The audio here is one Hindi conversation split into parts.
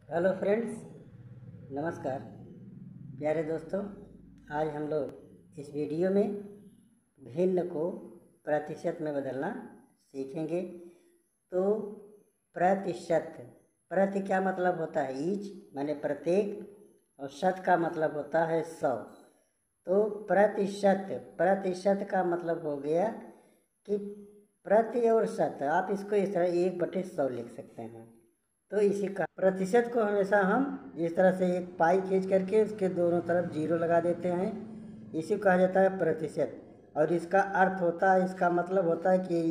हेलो फ्रेंड्स, नमस्कार प्यारे दोस्तों। आज हम लोग इस वीडियो में भिन्न को प्रतिशत में बदलना सीखेंगे। तो प्रतिशत, प्रति क्या मतलब होता है? ईच माने प्रत्येक, और शत का मतलब होता है 100। तो प्रतिशत, प्रतिशत का मतलब हो गया कि प्रति और शत, आप इसको इस तरह 1/100 लिख सकते हैं। तो इसी का प्रतिशत को हमेशा हम इस तरह से एक पाई खींच करके उसके दोनों तरफ जीरो लगा देते हैं, इसी को कहा जाता है प्रतिशत। और इसका अर्थ होता है, इसका मतलब होता है कि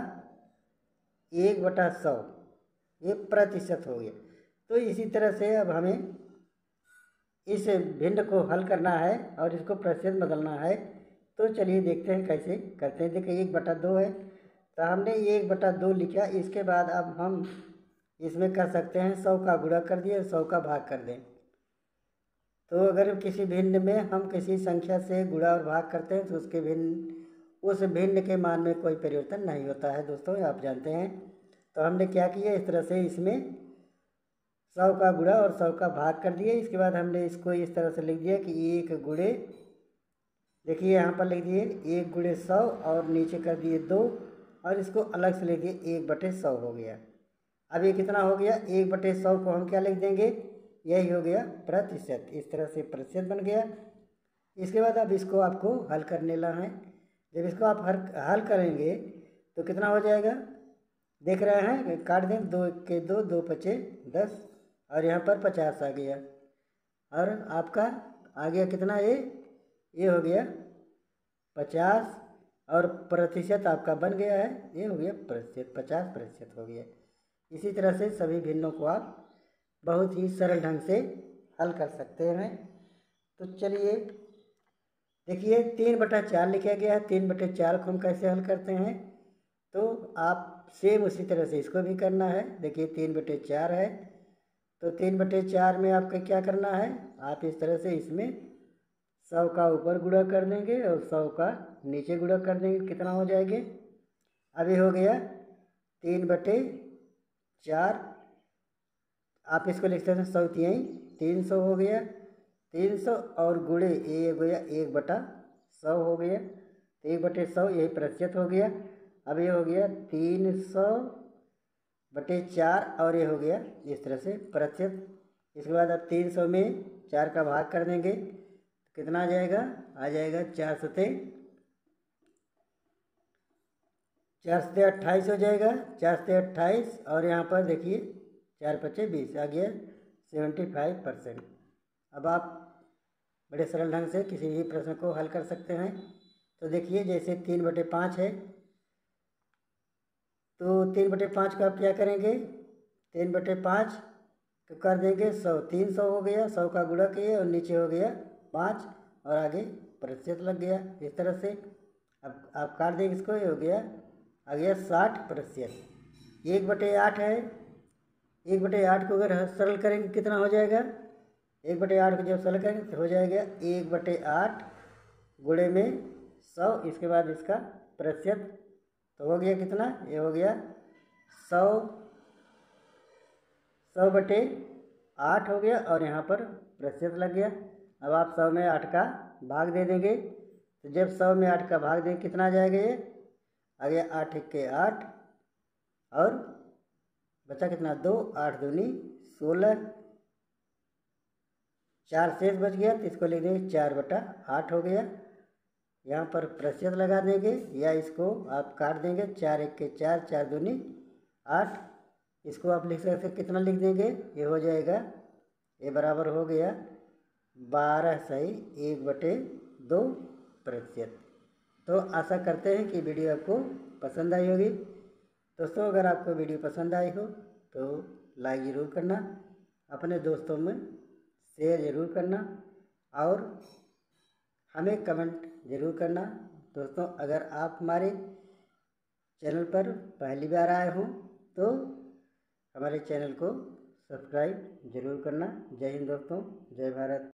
1/100 ये प्रतिशत हो गया। तो इसी तरह से अब हमें इस भिन्न को हल करना है और इसको प्रतिशत बदलना है। तो चलिए देखते हैं कैसे करते हैं। देखिए 1/2 है, तो हमने 1/2 लिखा। इसके बाद अब हम इसमें कर सकते हैं 100 का गुणा कर दिए, 100 का भाग कर दें। तो अगर किसी भिन्न में हम किसी संख्या से गुणा और भाग करते हैं तो उस भिन्न के मान में कोई परिवर्तन नहीं होता है दोस्तों, आप जानते हैं। तो हमने क्या किया, इस तरह से इसमें 100 का गुणा और 100 का भाग कर दिए। इसके बाद हमने इसको इस तरह से लिख दिया कि 1 गुणे, देखिए यहाँ पर लिख दिए 1 गुणे 100 और नीचे कर दिए 2, और इसको अलग से लिख दिए 1/100 हो गया। अब ये कितना हो गया? 1/100 को हम क्या लिख देंगे? यही हो गया प्रतिशत। इस तरह से प्रतिशत बन गया। इसके बाद अब इसको आपको हल कर लेना है। जब इसको आप हल करेंगे तो कितना हो जाएगा? देख रहे हैं, काट दें, 2 के 2, 2 पचे 10, और यहाँ पर 50 आ गया। और आपका आ गया कितना? ये हो गया 50, और प्रतिशत आपका बन गया है, ये हो गया प्रतिशत, 50% हो गया। इसी तरह से सभी भिन्नों को आप बहुत ही सरल ढंग से हल कर सकते हैं। तो चलिए देखिए 3/4 लिखा गया है। 3/4 को हम कैसे हल करते हैं? तो आप सेम उसी तरह से इसको भी करना है। देखिए 3/4 है, तो 3/4 में आपको क्या करना है? आप इस तरह से इसमें 100 का ऊपर गुणा कर देंगे और 100 का नीचे गुणा कर देंगे। कितना हो जाएंगे? अभी हो गया 3/4। आप इसको लिख सकते हैं 100 3 300 हो गया। 300 और गुणे ये हो गया 1/100 हो गया। तो 1/100 यही प्रतिशत हो गया। अब ये हो गया 300/4 और ये हो गया इस तरह से प्रतिशत। इसके बाद अब 300 में 4 का भाग कर देंगे, कितना आ जाएगा? आ जाएगा 4 सते 28 हो जाएगा। 4 सते 28, और यहाँ पर देखिए 4 पचे 20 आ गया 75%। अब आप बड़े सरल ढंग से किसी भी प्रश्न को हल कर सकते हैं। तो देखिए जैसे 3/5 है, तो 3/5 को आप क्या करेंगे? 3/5 तो कर देंगे 100, 300 हो गया, 100 का गुणा किए और नीचे हो गया 5, और आगे प्रतिशत लग गया इस तरह से। अब आप काट देंगे इसको, ये हो गया, आ गया 60%। 1/8 है, 1/8 को अगर सरल करेंगे कितना हो जाएगा? 1/8 को जब सरल करेंगे तो हो जाएगा 1/8 गुणे में 100, इसके बाद इसका प्रतिशत। तो हो गया कितना? ये हो गया 100, 100/8 हो गया, और यहाँ पर प्रतिशत लग गया। अब आप 100 में 8 का भाग दे देंगे, तो जब 100 में 8 का भाग देंगे कितना आ जाएगा? ये आ गया 8 के 8, और बचा कितना? 2, 8 दूनी 16, 4 शेष बच गया, तो इसको लिख देंगे 4/8 हो गया। यहाँ पर प्रतिशत लगा देंगे, या इसको आप काट देंगे, 4 1 के 4, 4 दूनी 8, इसको आप लिख सकते, कितना लिख देंगे? ये हो जाएगा, ये बराबर हो गया 12 सही 1/2%। तो आशा करते हैं कि वीडियो आपको पसंद आई होगी। दोस्तों अगर आपको वीडियो पसंद आई हो तो लाइक ज़रूर करना, अपने दोस्तों में शेयर ज़रूर करना, और हमें कमेंट ज़रूर करना। दोस्तों अगर आप हमारे चैनल पर पहली बार आए हों तो हमारे चैनल को सब्सक्राइब ज़रूर करना। जय हिंद दोस्तों, जय भारत।